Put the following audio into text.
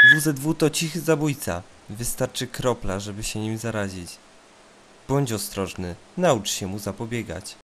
WZW to cichy zabójca. Wystarczy kropla, żeby się nim zarazić. Bądź ostrożny, naucz się mu zapobiegać.